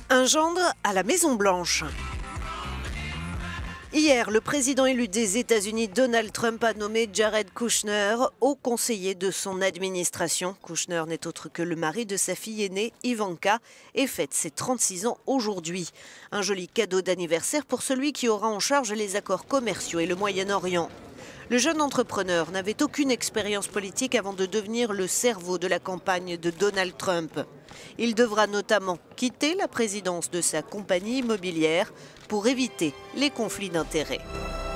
Un gendre à la Maison-Blanche. Hier, le président élu des États-Unis, Donald Trump, a nommé Jared Kushner haut conseiller de son administration. Kushner n'est autre que le mari de sa fille aînée, Ivanka, et fête ses 36 ans aujourd'hui. Un joli cadeau d'anniversaire pour celui qui aura en charge les accords commerciaux et le Moyen-Orient. Le jeune entrepreneur n'avait aucune expérience politique avant de devenir le cerveau de la campagne de Donald Trump. Il devra notamment quitter la présidence de sa compagnie immobilière pour éviter les conflits d'intérêts.